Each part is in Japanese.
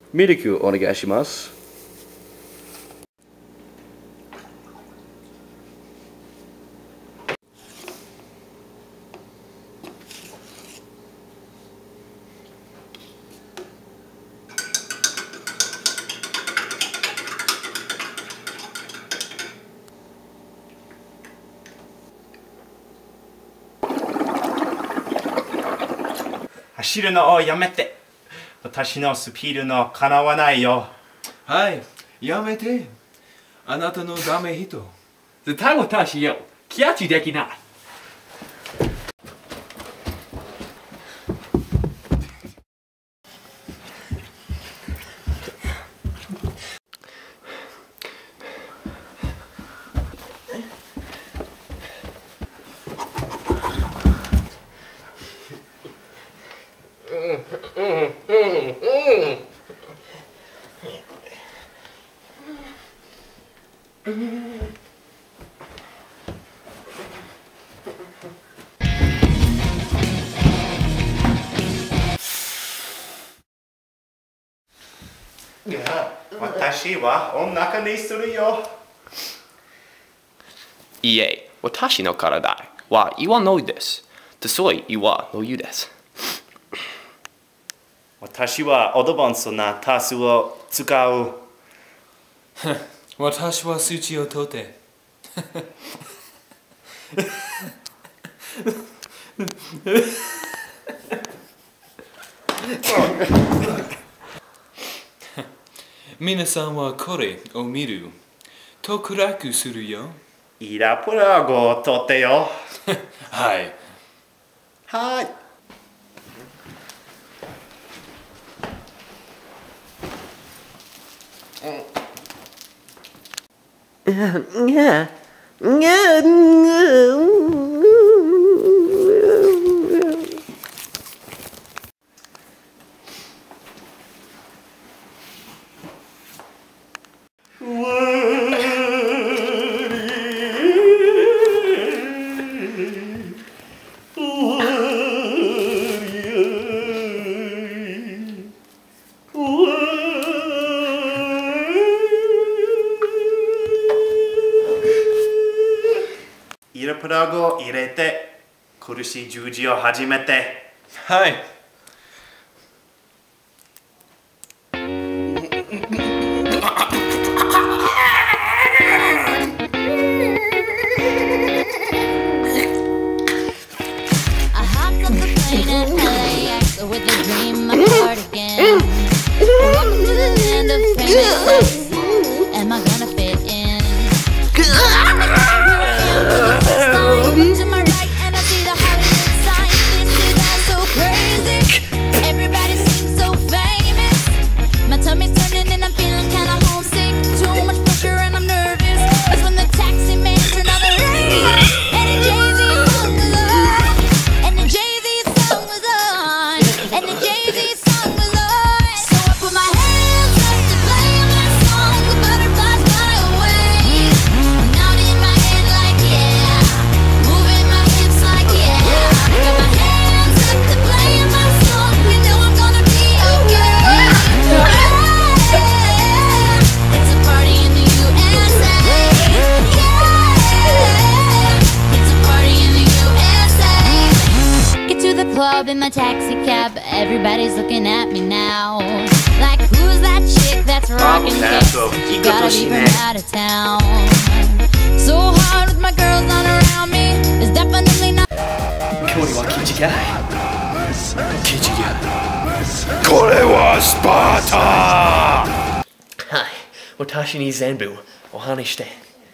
Miruku Onegaishimasu. 走るのをやめて。私のスピードのかなわないよ。 はい、やめて。あなたのダメ人。 絶対私よ、キャッチできない。 私はお腹にするよ。 いいえ、私の体は岩のです。強い岩の湯です。 私はオドボンそなタスを使う。 私は数値を取って。皆さんはこれを見ると暗くするよ。 イラプラゴを取ってよ。 はい。 はい。イラプラグを入れて苦しい十字を始めて。 はい。 With a dream, I'm hard again. Welcome to the land of famous. Am I gonna fit in? To my right, and I see the Hollywood sign. This is all so crazy. Everybody seems so famous. My tummy's turning and I'm feeling kinda homesick. Too much pressure and I'm nervous. That's when the taxi man turned on the radio. And the Jay-Z song was on. And the Jay-Z song was on. And the Jay-Z song was on. So I put my hands up to play my song. The butterflies fly away. Now in my head like yeah. Moving my hips like yeah. Got my hands up to play my song. You know I'm gonna be okay. Yeah. It's a party in the USA. Yeah. It's a party in the USA. Get to the club in my taxi cab. Everybody's looking at me now. Like, who's that chick that's rocking kicks? You gotta be from out of town. So hard with my girls not around me. It's definitely not. 今日は生地が生地がこれはスパータ。 はい、私に全部お話して。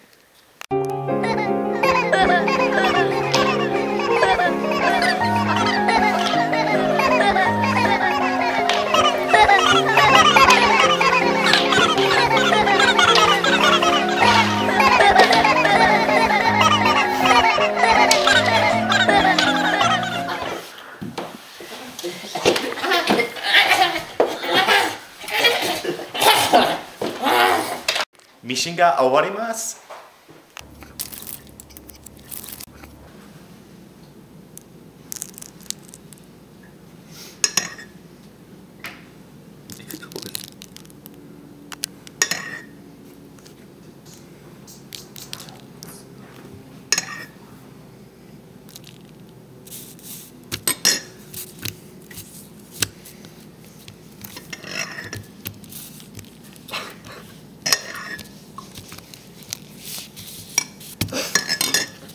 ミッションが終わります。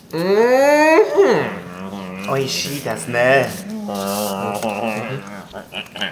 美味しいですね。